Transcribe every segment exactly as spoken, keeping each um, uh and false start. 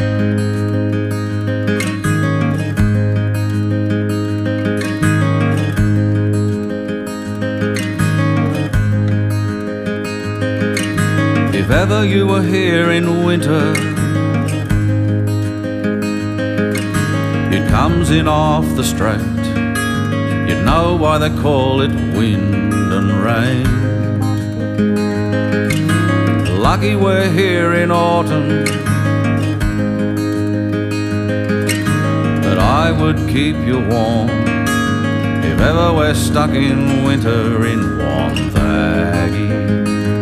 If ever you were here in winter, it comes in off the straight, you'd know why they call it wind and rain. Lucky we're here in autumn, but I would keep you warm if ever we're stuck in winter in Wonthaggi.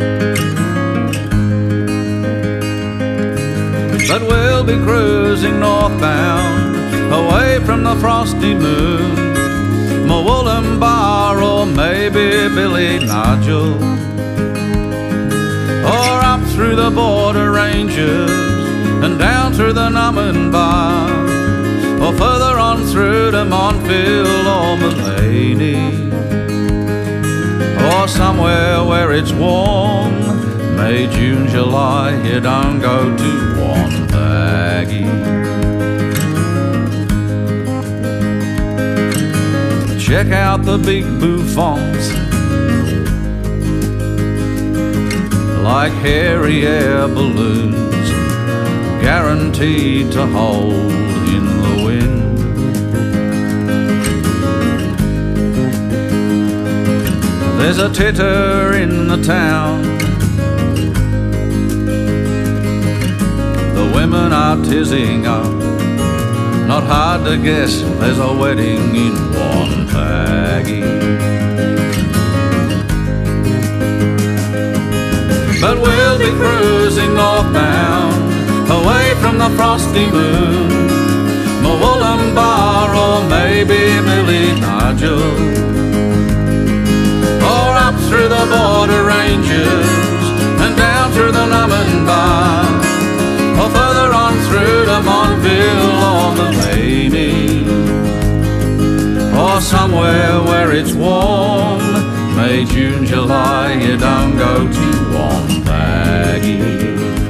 But we'll be cruising northbound, away from the frosty moon, Wollumbar or maybe Billy Nigel, or up through the border ranges and down through the Nummenbar, or further on through to Montville or Mullaney, or somewhere where it's warm, May, June, July. You don't go to Wonthaggi. Check out the big bouffants, like hairy air balloons, guaranteed to hold in the wind. There's a titter in the town, the women are tizzing up. Not hard to guess, there's a wedding in Wonthaggi. But we'll be cruising northbound, away from the frosty moon, Wollumbar or maybe Billy Nigel, or up through the border ranges and down through the Nummenbar, or further on through to Montville or Mullaney, or somewhere where it's warm, May, June, July. You don't go to Wonthaggi.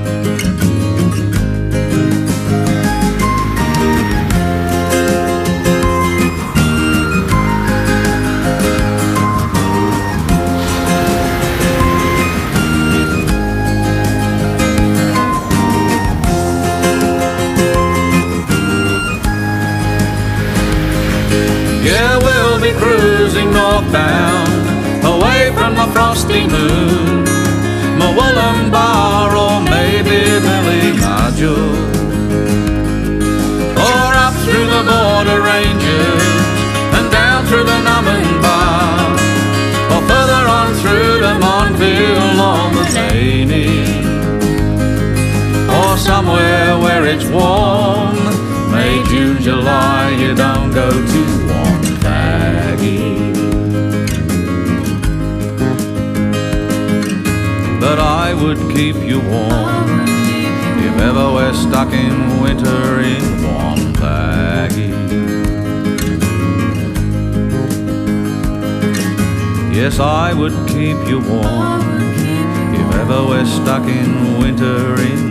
Yeah, we'll be cruising northbound, away from the frosty moon, Wollumbar or maybe Billy Nigel, or up through the border ranges and down through the Nummenbar, or further on through to Montville or Mullaney, or somewhere where it's warm, May, June, July. You don't go to Wonthaggi. But I would keep you warm if ever we're stuck in winter in Wonthaggi. Yes, I would keep you warm if ever we're stuck in winter in